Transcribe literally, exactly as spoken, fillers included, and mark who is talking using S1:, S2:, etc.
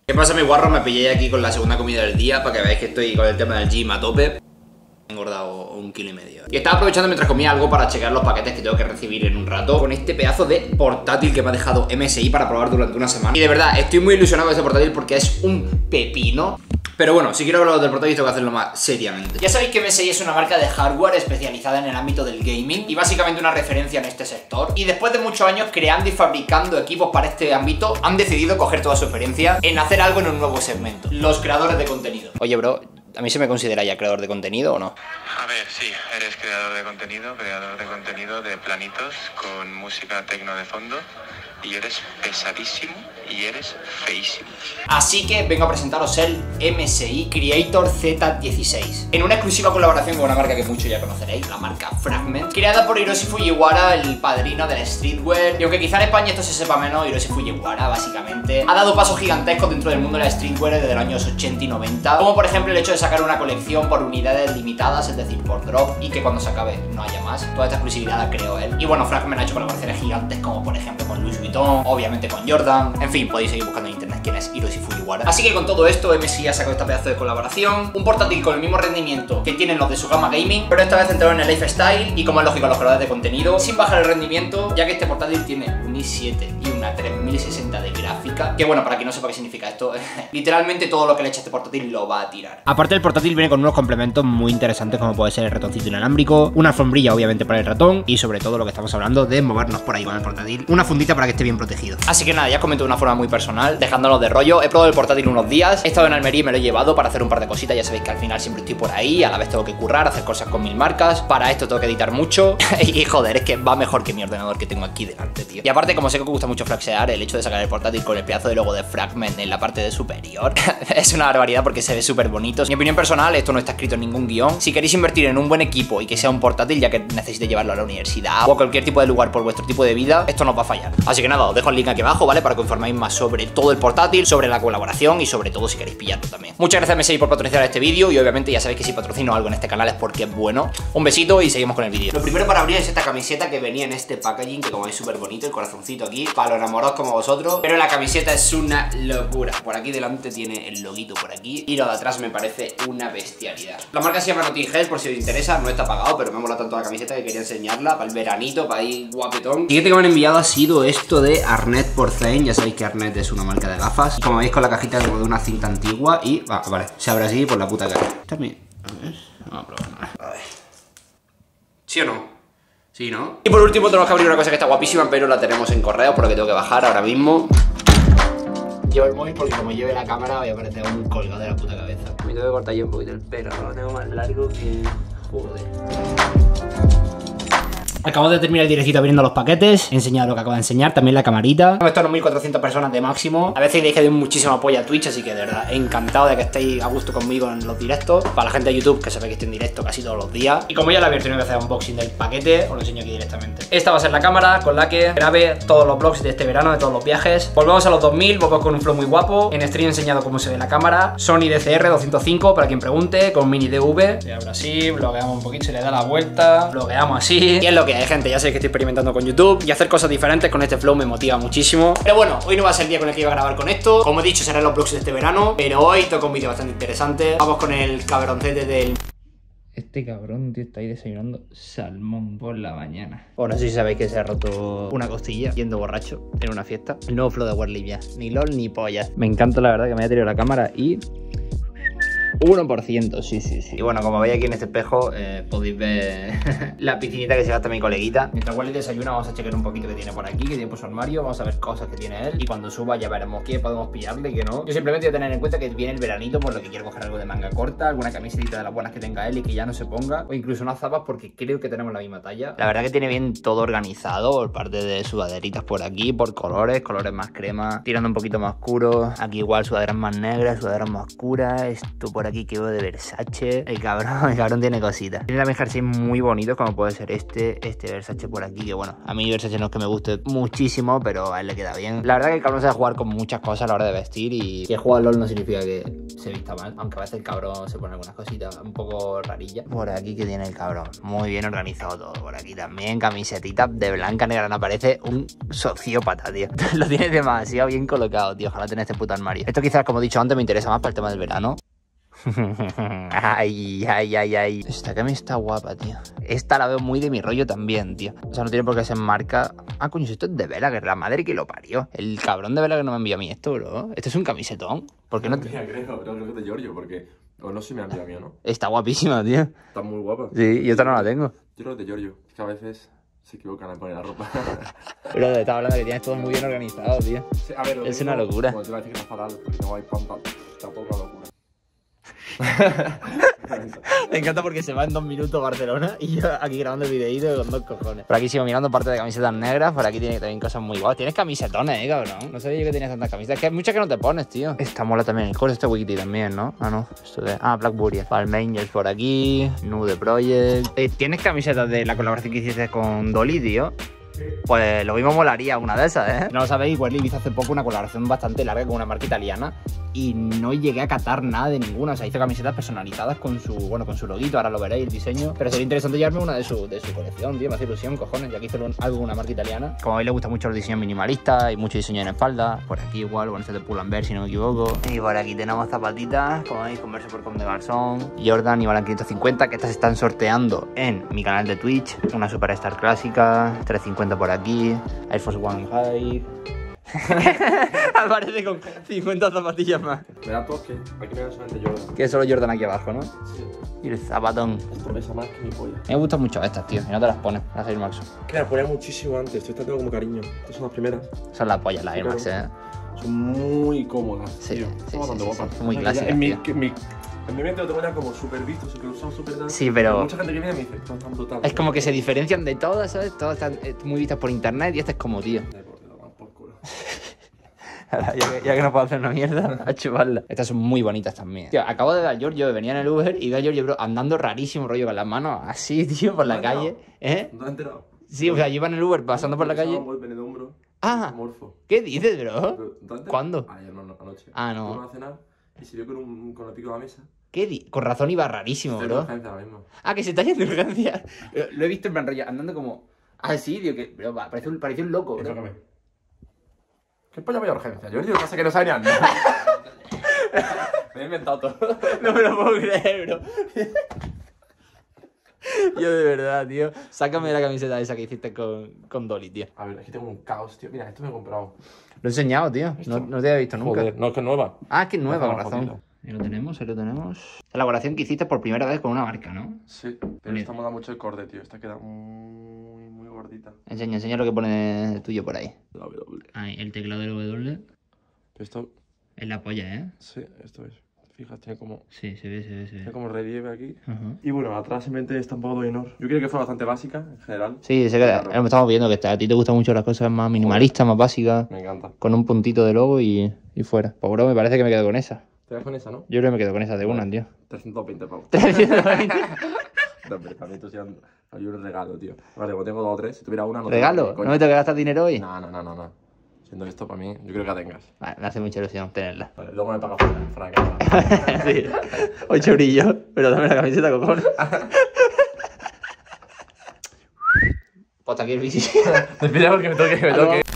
S1: ¿Qué pasa, mi guarro? Me pillé aquí con la segunda comida del día para que veáis que estoy con el tema del gym a tope. He engordado un kilo y medio. Y estaba aprovechando mientras comía algo para checar los paquetes que tengo que recibir en un rato con este pedazo de portátil que me ha dejado M S I para probar durante una semana. Y de verdad, estoy muy ilusionado con este portátil porque es un pepino. Pero bueno, si quiero hablar del portátil tengo que hacerlo más seriamente. Ya sabéis que M S I es una marca de hardware especializada en el ámbito del gaming y básicamente una referencia en este sector. Y después de muchos años creando y fabricando equipos para este ámbito, han decidido coger toda su experiencia en hacer algo en un nuevo segmento: los creadores de contenido. Oye, bro, ¿a mí se me considera ya creador de contenido o no?
S2: A ver, sí, eres creador de contenido, creador de contenido de planitos con música tecno de fondo. Y eres pesadísimo y eres feísimo.
S1: Así que vengo a presentaros el M S I Creator Z dieciséis en una exclusiva colaboración con una marca que muchos ya conoceréis, la marca Fragment, creada por Hiroshi Fujiwara, el padrino del streetwear. Y aunque quizá en España esto se sepa menos, Hiroshi Fujiwara básicamente ha dado pasos gigantescos dentro del mundo de la streetwear desde los años ochenta y noventa, como por ejemplo el hecho de sacar una colección por unidades limitadas, es decir, por drop, y que cuando se acabe no haya más. Toda esta exclusividad la creó él. Y bueno, Fragment ha hecho colaboraciones gigantes como por ejemplo con Louis Vuitton, obviamente con Jordan. En fin, podéis seguir buscando en internet quién es Hiroshi Fujiwara. Así que con todo esto, M S I ha sacado esta pedazo de colaboración, un portátil con el mismo rendimiento que tienen los de su gama gaming, pero esta vez centrado en el lifestyle y, como es lógico, los creadores de contenido, sin bajar el rendimiento, ya que este portátil tiene un i siete y una tres mil sesenta de gráfica, que bueno, para quien no sepa qué significa esto, literalmente todo lo que le eche a este portátil lo va a tirar. Aparte, el portátil viene con unos complementos muy interesantes, como puede ser el ratoncito inalámbrico, una alfombrilla obviamente para el ratón y sobre todo lo que estamos hablando de movernos por ahí con el portátil, una fundita para que esté bien protegido. Así que nada, ya os comento de una forma muy personal, dejándonos de rollo. He probado el portátil unos días, he estado en Almería y me lo he llevado para hacer un par de cositas. Ya sabéis que al final siempre estoy por ahí, a la vez tengo que currar, hacer cosas con mil marcas, para esto tengo que editar mucho y joder, es que va mejor que mi ordenador que tengo aquí delante, tío. Y aparte, como sé que os gusta mucho flaxear, el hecho de sacar el portátil con el pedazo de logo de Fragment en la parte de superior es una barbaridad porque se ve súper bonito. Mi opinión personal, esto no está escrito en ningún guión. Si queréis invertir en un buen equipo y que sea un portátil, ya que necesite llevarlo a la universidad o a cualquier tipo de lugar por vuestro tipo de vida, esto no os va a fallar. Así que nada, os dejo el link aquí abajo, ¿vale? Para que os informéis más sobre todo el portátil, sobre la colaboración y sobre todo si queréis pillarlo también. Muchas gracias M S I por patrocinar este vídeo y obviamente ya sabéis que si patrocino algo en este canal es porque es bueno. Un besito y seguimos con el vídeo. Lo primero para abrir es esta camiseta que venía en este packaging, que como veis súper bonito, el corazoncito aquí, para los enamorados como vosotros. Pero la camiseta es una locura. Por aquí delante tiene el loguito por aquí y lo de atrás me parece una bestialidad. La marca se llama Notting Hill, por si os interesa, no está pagado, pero me mola tanto la camiseta que quería enseñarla para el veranito, para ir guapetón. El siguiente que me han enviado ha sido esto de Arnett Porcelain. Ya sabéis que Arnett es una marca de gafas. Como veis, con la cajita como de una cinta antigua y... Ah, vale, se abre así por la puta cara. También, a ver, vamos a probar. A ver. ¿Sí o no? Sí, ¿no? Y por último tenemos que abrir una cosa que está guapísima, pero la tenemos en correo, por lo que tengo que bajar ahora mismo. Llevo el móvil porque como lleve la cámara voy a parecer un colgado de la puta cabeza. Me tengo que cortar yo un poquito el pelo, lo tengo más largo que... Joder. Acabo de terminar el directito abriendo los paquetes. He enseñado lo que acabo de enseñar, también la camarita. Esto a mil cuatrocientas personas de máximo. A veces dije de muchísimo apoyo a Twitch, así que de verdad encantado de que estéis a gusto conmigo en los directos. Para la gente de YouTube, que sabe que estoy en directo casi todos los días. Y como ya lo había tenido que hacer unboxing del paquete, os lo enseño aquí directamente. Esta va a ser la cámara con la que grabe todos los vlogs de este verano, de todos los viajes. Volvemos a los dos mil, volvemos con un flow muy guapo. En stream he enseñado cómo se ve la cámara. Sony D C R doscientos cinco, para quien pregunte, con mini D V. Se abre así, bloqueamos un poquito, se le da la vuelta, bloqueamos así. Y es lo que hay, gente, ya sé que estoy experimentando con YouTube y hacer cosas diferentes con este flow me motiva muchísimo. Pero bueno, hoy no va a ser el día con el que iba a grabar con esto. Como he dicho, serán los vlogs de este verano, pero hoy toca un vídeo bastante interesante. Vamos con el cabroncete del... Este cabrón, tío, está ahí desayunando salmón por la mañana. Bueno, no sé si sabéis que se ha roto una costilla yendo borracho en una fiesta. El nuevo flow de Warlivia. Ni lol ni pollas. Me encanta, la verdad, que me haya tirado la cámara y... uno por ciento, sí, sí, sí. Y bueno, como veis aquí en este espejo, eh, podéis ver la piscinita que se gasta mi coleguita. Mientras Wally desayuna, vamos a chequear un poquito que tiene por aquí, que tiene por su armario. Vamos a ver cosas que tiene él. Y cuando suba ya veremos qué podemos pillarle y qué no. Yo simplemente voy a tener en cuenta que viene el veranito, por lo que quiero coger algo de manga corta, alguna camiseta de las buenas que tenga él y que ya no se ponga. O incluso unas zapas, porque creo que tenemos la misma talla. La verdad que tiene bien todo organizado, por parte de sudaderitas por aquí, por colores, colores más crema, tirando un poquito más oscuros. Aquí igual sudaderas más negras, sudaderas más oscuras. Esto por aquí aquí que veo de Versace. El cabrón, el cabrón tiene cositas. Tiene también jerseys muy bonitos, como puede ser este, este Versace por aquí, que bueno, a mí Versace no es que me guste muchísimo, pero a él le queda bien. La verdad que el cabrón sabe jugar con muchas cosas a la hora de vestir, y que juega al LOL no significa que se vista mal, aunque a veces el cabrón se pone algunas cositas un poco rarillas. Por aquí que tiene el cabrón, muy bien organizado todo. Por aquí también, camisetita de blanca negra, no parece un sociópata, tío. Lo tiene demasiado bien colocado, tío. Ojalá tenga este puto armario. Esto quizás, como he dicho antes, me interesa más para el tema del verano. Ay, ay, ay, ay. Esta camisa está guapa, tío. Esta la veo muy de mi rollo también, tío. O sea, no tiene por qué ser marca. Ah, coño, esto es de Vela, que es la madre que lo parió. El cabrón de Vela que no me envió a mí esto, bro. Esto es un camisetón. ¿Por qué no?
S3: Te... Mira, creo, creo, creo que es de Giorgio, porque... O no sé si me ha enviado a mí o no.
S1: Está guapísima, tío.
S3: Está muy guapa.
S1: Sí, yo esta no la tengo.
S3: Yo creo que es de Giorgio. Es que a veces se equivocan al poner la ropa.
S1: Pero te estaba hablando de que tienes todo muy bien organizado, tío.
S3: Sí, a ver,
S1: es
S3: tengo,
S1: una locura.
S3: Bueno, te voy a decir que está fatal, porque no hay panta. Tampoco una locura.
S1: Me encanta porque se va en dos minutos Barcelona y yo aquí grabando el videíto con dos cojones. Por aquí sigo mirando parte de camisetas negras. Por aquí tiene también cosas muy guapas. Tienes camisetones, eh, cabrón. No sabía yo que tenías tantas camisetas. Es que hay muchas que no te pones, tío. Esta mola también. El core este Wikiti también, ¿no? Ah, no. Esto de... Ah, Blackberry. Palmangers por aquí. Nude Project. Eh, ¿Tienes camisetas de la colaboración que hiciste con Dolly, tío? Pues lo mismo molaría una de esas, ¿eh? No lo sabéis, Werly hizo hace poco una colaboración bastante larga con una marca italiana y no llegué a catar nada de ninguna. O sea, hizo camisetas personalizadas con su, bueno, con su loguito, ahora lo veréis, el diseño. Pero sería interesante llevarme una de su, de su colección, tío, me hace ilusión, cojones, ya que hizo algo con una marca italiana. Como veis, le gusta mucho los diseños minimalistas y mucho diseño en espalda. Por aquí igual, bueno, este de Pull&Bear, si no me equivoco. Y por aquí tenemos zapatitas, como veis, Converse por Com de Garzón, Jordan y Balan quinientos cincuenta, que estas se están sorteando en mi canal de Twitch. Una Superstar clásica, trescientos cincuenta por aquí, Air Force One High. Aparece con cincuenta zapatillas más.
S3: Me da toque. Aquí me da solamente Jordan.
S1: Que es solo Jordan aquí abajo, ¿no?
S3: Sí.
S1: Y el zapatón.
S3: Esto pesa más que mi polla.
S1: Me gustan mucho estas, tío. Y no te las pones, las Air Max.
S3: Que las ponía muchísimo antes. Estas tengo como cariño. Estas son las primeras.
S1: Son las pollas, las Air Max, eh.
S3: Son muy cómodas.
S1: Sí,
S3: tío.
S1: sí,
S3: Son
S1: sí,
S3: bastante
S1: sí,
S3: guapas.
S1: sí. Muy clásicas,
S3: En mi,
S1: tío.
S3: mi, en mi mente lo tengo ya como súper visto, súper usado, súper tal.
S1: Sí, pero...
S3: Mucha gente que viene me dice, están tan brutales.
S1: Es como que se diferencian de todas, ¿sabes? Todas están eh, muy vistas por internet y este es como, tío. Ya que, ya que no puedo hacer una mierda, a chuparla. Estas son muy bonitas también. Tío, acabo de ver a Giorgio, venía en el Uber y veo a Giorgio, bro, andando rarísimo, rollo, con las manos así, tío, por la calle. ¿Eh?
S3: ¿No te has enterado?
S1: Sí, o sea, yo iba en el Uber pasando por la calle. Ah, ¿qué dices, bro? ¿Cuándo?
S3: Ayer, no, no, anoche.
S1: Ah, no.
S3: Fuimos a cenar y se vio con, un, con el pico de la mesa.
S1: ¿Qué di? Con razón iba rarísimo,
S3: Estoy
S1: bro.
S3: de urgencia ahora mismo.
S1: Ah, que se está yendo de urgencia. Lo he visto en plan rollo, andando como... Ah, sí, tío, que... Bro, parece un, parece un loco, bro.
S3: ¿Qué polla voy a urgencia? Yo digo pasa que no sabe ni andar. Me he inventado todo.
S1: No me lo puedo creer, bro. Yo de verdad, tío. Sácame la camiseta esa que hiciste con, con Dolly, tío.
S3: A ver, aquí tengo un caos, tío. Mira, esto me he comprado.
S1: Lo he enseñado, tío. No, no te había visto nunca.
S3: Joder, no, es que es nueva.
S1: Ah, es que es nueva, con
S3: Una
S1: razón.
S3: fotito.
S1: Ahí lo tenemos, ahí lo tenemos. La elaboración que hiciste por primera vez con una marca, ¿no?
S3: Sí, pero esta mola mucho el corde, tío. Esta queda muy, muy gordita.
S1: Enseña, enseña lo que pone el tuyo por ahí.
S3: La W.
S1: Ahí, el teclado del W.
S3: Pero esto,
S1: Es la polla, ¿eh?
S3: sí, esto es. Fijas, tiene como,
S1: Sí, se ve, se ve, se
S3: tiene
S1: ve.
S3: como relieve aquí.
S1: Ajá.
S3: Y bueno, atrás simplemente está un poco de honor. Yo creo que fue bastante básica, en general.
S1: Sí, sé que
S3: Claro.
S1: estamos viendo que a ti te gustan mucho las cosas más minimalistas, más básicas,
S3: Me encanta.
S1: con un puntito de logo y, y fuera. Pues bro, me parece que me quedo con esa.
S3: Te das con esa, ¿no?
S1: Yo creo que me quedo con esa de una, tío.
S3: trescientos veinte pavos.
S1: ¿trescientos veinte?
S3: No, pero también esto sea un, hay un regalo, tío. Vale, como tengo dos o tres, si tuviera una no te
S1: ¿Regalo?
S3: coño.
S1: ¿No me tengo que gastar dinero hoy?
S3: No, no, no, no, no. Siendo esto para mí, yo creo que la tengas.
S1: Vale, me hace mucha ilusión tenerla.
S3: Vale, luego me pagas fuera, Frank.
S1: Sí, ocho brillos, pero dame la camiseta, cojones. Pues hasta aquí el bici.
S3: Te pido porque me toque, me toque.